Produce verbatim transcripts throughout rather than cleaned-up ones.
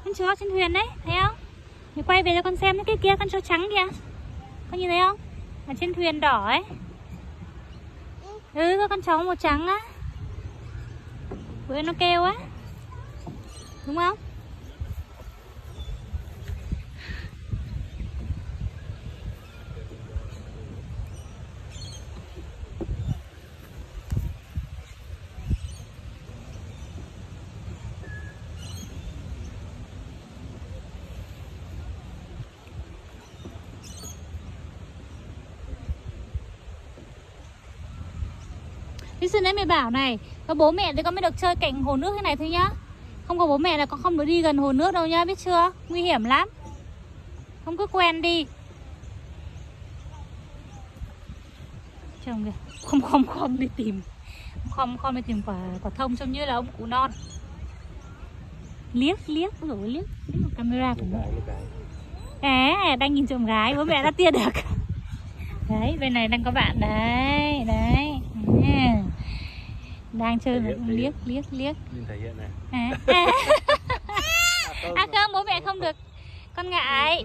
Con chó trên thuyền đấy, thấy không? Mình quay về cho con xem cái kia, con chó trắng kìa. Con nhìn thấy không? Ở trên thuyền đỏ ấy. Ừ, có con chó màu trắng á. Bữa nó kêu á. Đúng không? Thế xin đấy mày bảo này, có bố mẹ thì con mới được chơi cạnh hồ nước thế này thôi nhá. Không có bố mẹ là con không được đi gần hồ nước đâu nhá, biết chưa? Nguy hiểm lắm. Không cứ quen đi. Chồng kìa, không không không đi tìm. Không không đi tìm quả quả thông trông như là ông cụ non. Liếc liếc, rồi liếc, liếc vào camera của mình. À, đang nhìn trộm gái, bố mẹ đã tia được. Đấy, bên này đang có bạn đấy, đấy. À, đang chơi mà liếc liếc liếc. Nhìn thể hiện này. À, à. À không, bố mẹ không được. Con ngại.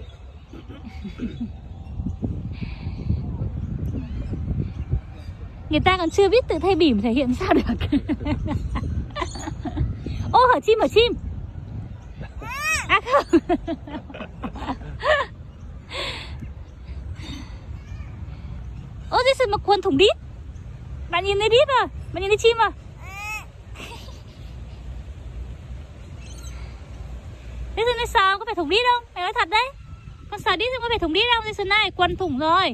Người ta còn chưa biết tự thay bỉm thể hiện sao được. Ô, hở chim, hở chim. À không. Ô, Jason mặc quần thủng đít. Bạn nhìn thấy đít à? Bạn nhìn thấy chim à? Jason này sờ có phải thủng đít không? Mày nói thật đấy. Con sờ đít không có phải thủng đít không? Jason này, quần thủng rồi.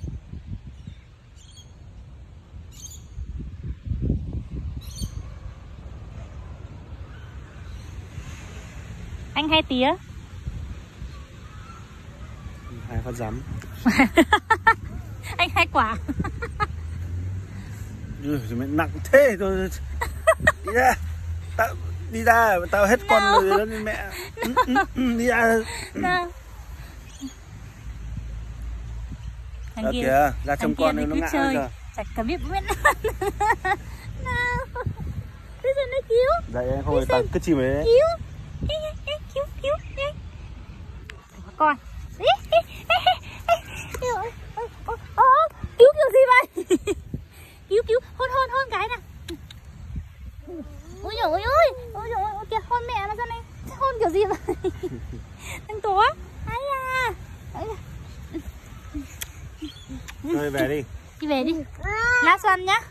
Anh hai tía. Hai phát rắm. Anh hai quả. Ừ, mày nặng thế rồi. Đi ra. Tao đi ra, tao hết con no. Rồi đó mẹ. Ừ, ừ, ừ, đi ra. No. Đó kìa, ra trông con nó ngã chơi. Giờ. Chả cả biết bố mẹ nó. Bây giờ nó cứu. Dậy em không phải tao cứ chìm đấy. Cứu. Cứu, cứu. Con. Cứu kiểu gì vậy? Cứu, cứu. Hôn, hôn, hôn cái nào. Ôi dồi ôi ôi. Ôi dồi ôi, kìa, hôn mẹ nó ra này. Hôn kiểu gì vậy? Thằng Tó. Ai à. Thôi về đi. Đi về đi. Lát Xuân nhá.